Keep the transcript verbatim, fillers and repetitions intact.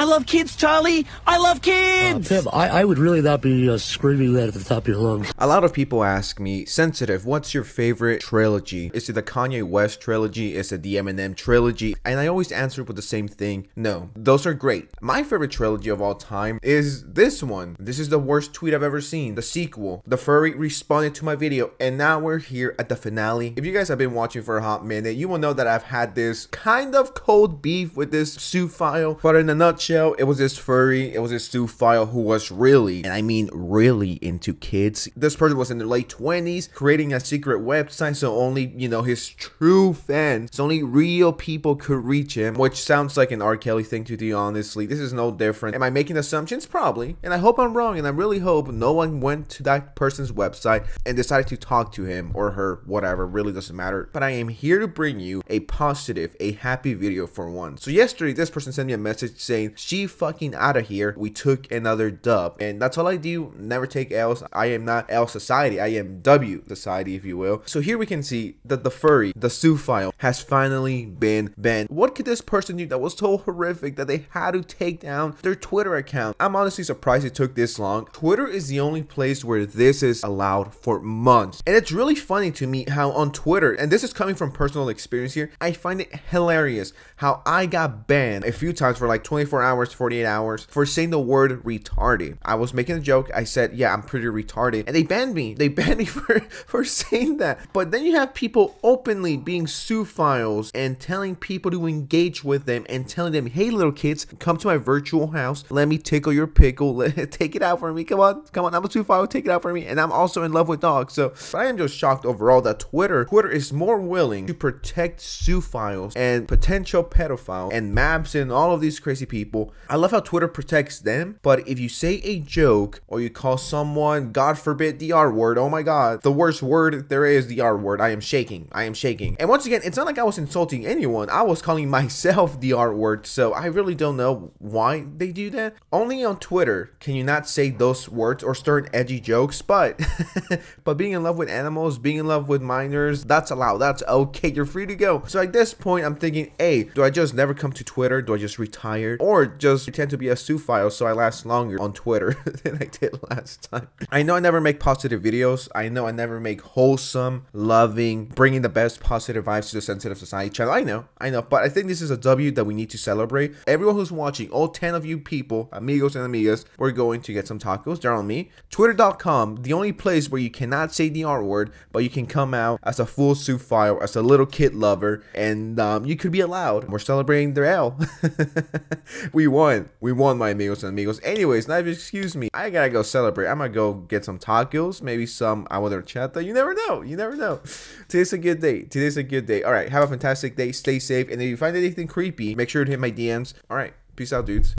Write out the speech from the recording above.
I love kids, Charlie. I love Uh, kids. Tim, I, I would really not be uh, screaming that at the top of your lungs. A lot of people ask me, Sensitive, what's your favorite trilogy? Is it the Kanye West trilogy? Is it the Eminem trilogy? And I always answer with the same thing. No, those are great. My favorite trilogy of all time is this one. This is the worst tweet I've ever seen. The sequel. The furry responded to my video, and now we're here at the finale. If you guys have been watching for a hot minute, you will know that I've had this kind of cold beef with this Sue-File. But in a nutshell, it was this furry, it was this Sue-File who was really, and I mean really, into kids. This person was in their late twenties, creating a secret website so only, you know, his true fans, so only real people could reach him, which sounds like an R. Kelly thing to do, honestly. This is no different. Am I making assumptions? Probably. And I hope I'm wrong, and I really hope no one went to that person's website and decided to talk to him or her, whatever, really doesn't matter. But I am here to bring you a positive, a happy video for once. So yesterday, this person sent me a message saying, she fucking out of here. We took another dub. And that's all I do. Never take L's. I am not L Society. I am W Society, if you will. So here we can see that the furry, the Sue-File, has finally been banned. What could this person do that was so horrific that they had to take down their Twitter account? I'm honestly surprised it took this long. Twitter is the only place where this is allowed for months. And it's really funny to me how on Twitter, and this is coming from personal experience here, I find it hilarious how I got banned a few times for like twenty-four hours, forty-eight hours for saying the word retarded. I was making a joke. I said, yeah, I'm pretty retarded. And they banned me. They banned me for, for saying that. But then you have people openly being Sue-Files and telling people to engage with them and telling them, hey, little kids, come to my virtual house. Let me tickle your pickle. Let, take it out for me. Come on. Come on. I'm a Sue-File. Take it out for me. And I'm also in love with dogs. So I am just shocked overall that Twitter, Twitter is more willing to protect Sue-Files and potential pedophiles and maps and all of these crazy people. I love how Twitter protects them. But if you say a joke or you call someone, God forbid, the R word, oh my God, the worst word there is, the R word. I am shaking. I am shaking. And once again, it's not like I was insulting anyone. I was calling myself the R word. So I really don't know why they do that. Only on Twitter can you not say those words or start edgy jokes. But but being in love with animals, being in love with minors, that's allowed. That's okay. You're free to go. So at this point, I'm thinking, hey, do I just never come to Twitter? Do I just retire? Or just pretend to be a Sue-File so I last longer on Twitter than I did last time? I know I never make positive videos. I know I never make wholesome, loving, bringing the best positive vibes to the Sensitive Society channel. I know, I know, but I think this is a W that we need to celebrate. Everyone who's watching, all ten of you people, amigos and amigas, we're going to get some tacos. They're on me. Twitter dot com, the only place where you cannot say the R word, but you can come out as a full Sue-File, as a little kid lover, and um, you could be allowed. We're celebrating their L. We won. We won, my amigos and amigos. Anyways, now if you excuse me, I gotta go celebrate. I'm gonna go get some tacos, maybe some agua de horchata. You never know. You never know. Today's a good day. Today's a good day. All right, have a fantastic day. Stay safe. And if you find anything creepy, make sure to hit my D Ms. All right, peace out, dudes.